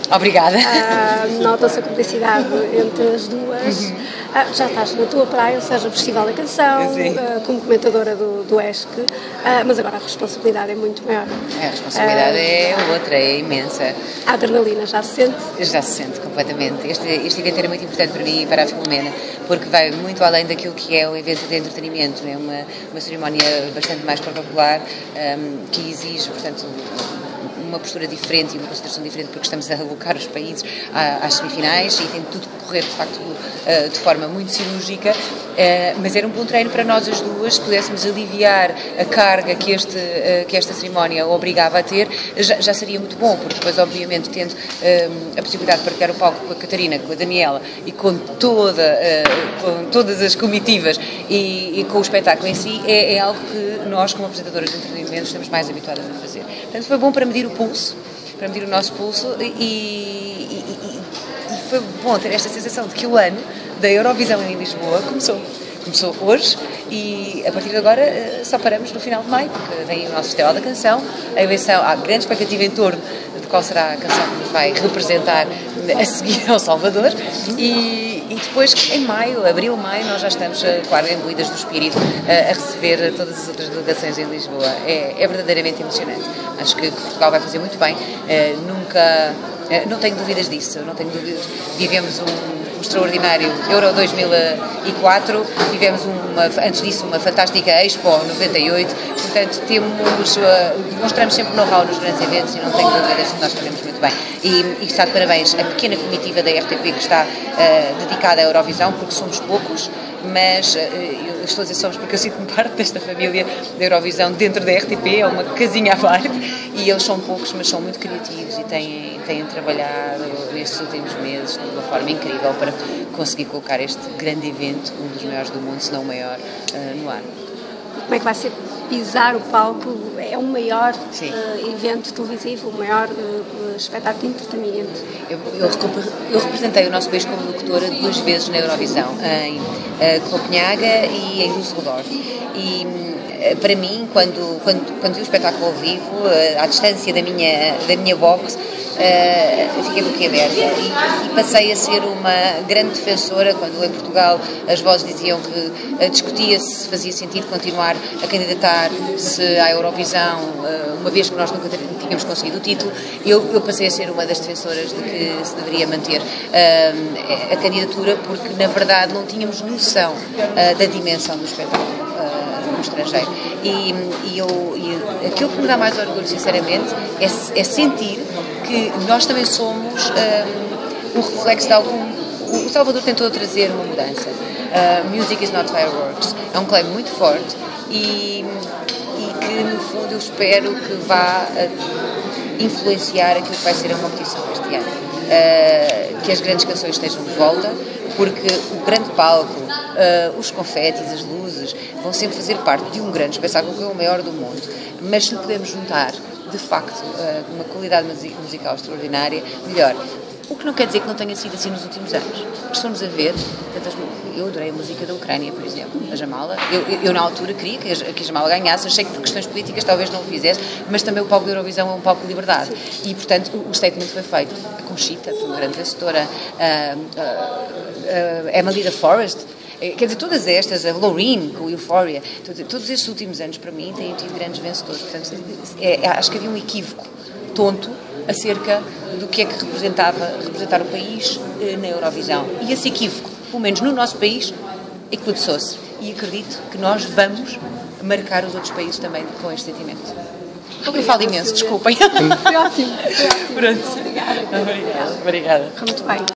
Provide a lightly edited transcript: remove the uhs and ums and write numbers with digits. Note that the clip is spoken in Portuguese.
Obrigada. Nota-se a cumplicidade entre as duas. Já estás na tua praia, ou seja, o Festival da Canção, como comentadora do ESC, mas agora a responsabilidade é muito maior. A responsabilidade é outra, é imensa. A adrenalina já se sente? Já se sente completamente. Este evento era muito importante para mim e para a Filomena, porque vai muito além daquilo que é um evento de entretenimento, é uma cerimónia bastante mais popular, que exige, portanto, uma postura diferente e uma consideração diferente, porque estamos a alocar os países às semifinais e tem tudo que correr, de facto, de forma muito cirúrgica, mas era um bom treino para nós as duas, se pudéssemos aliviar a carga que esta cerimónia obrigava a ter, já seria muito bom, porque depois, obviamente, tendo a possibilidade de partilhar o palco com a Catarina, com a Daniela e com todas as comitivas e com o espetáculo em si, é algo que nós, como apresentadoras de entretenimento, estamos mais habituadas a fazer. Portanto, foi bom para medir o pulso, para medir o nosso pulso e foi bom ter esta sensação de que o ano da Eurovisão em Lisboa começou hoje e a partir de agora só paramos no final de maio, porque vem o nosso Festival da Canção, a eleição, há grande expectativa em torno de qual será a canção que nos vai representar a seguir ao Salvador e depois em abril, maio, nós já estamos, claro, imbuídas do espírito a receber todas as outras delegações em Lisboa. É verdadeiramente emocionante. Acho que Portugal vai fazer muito bem, não tenho dúvidas disso, não tenho dúvidas. Vivemos um extraordinário Euro 2004, tivemos antes disso uma fantástica Expo 98, portanto demonstramos sempre know-how nos grandes eventos e não tenho dúvidas que nós fazemos muito bem. E está de parabéns a pequena comitiva da RTP que está dedicada à Eurovisão, porque somos poucos, mas eu estou a dizer somos porque eu sinto-me parte desta família da Eurovisão dentro da RTP, é uma casinha à parte, e eles são poucos, mas são muito criativos e têm trabalhado nestes últimos meses de uma forma incrível para conseguir colocar este grande evento, um dos maiores do mundo, se não o maior, no ar. Como é que vai ser pisar o palco? É o maior evento televisivo, o maior espetáculo de entretenimento. Eu representei o nosso país como locutora 2 vezes na Eurovisão, em Copenhaga e em Düsseldorf. E para mim, quando vi o espetáculo ao vivo, à distância da minha box, fiquei boquiaberta e passei a ser uma grande defensora quando em Portugal as vozes diziam que discutia-se se fazia sentido continuar a candidatar-se à Eurovisão, uma vez que nós nunca tínhamos conseguido o título. Eu passei a ser uma das defensoras de que se deveria manter a candidatura, porque na verdade não tínhamos noção da dimensão do espetáculo no estrangeiro. E aquilo que me dá mais orgulho, sinceramente, é sentir que nós também somos um reflexo de algum. O Salvador tentou trazer uma mudança. Music is not fireworks. É um claim muito forte e que, no fundo, eu espero que vá influenciar aquilo que vai ser a competição este ano. Que as grandes canções estejam de volta, porque o grande palco, os confetes, as luzes, vão sempre fazer parte de um grande espetáculo que é o maior do mundo. Mas se podemos juntar, de facto, uma qualidade musical extraordinária, melhor. O que não quer dizer que não tenha sido assim nos últimos anos. Estamos a ver, eu adorei a música da Ucrânia, por exemplo, a Jamala. Eu na altura queria que a Jamala ganhasse, achei que por questões políticas talvez não o fizesse, mas também o palco da Eurovisão é um palco de liberdade. E, portanto, o statement foi feito. A Conchita foi uma grande vencedora, a Emily da Forest, quer dizer, todas estas, a Loreen com o Euphoria, todos estes últimos anos, para mim, têm tido grandes vencedores. Portanto, acho que havia um equívoco tonto acerca do que é que representar o país na Eurovisão. E esse equívoco, pelo menos no nosso país, eclipsou-se. E acredito que nós vamos marcar os outros países também com este sentimento. Eu falo imenso, desculpem. Foi ótimo. Pronto. Obrigada. Muito bem.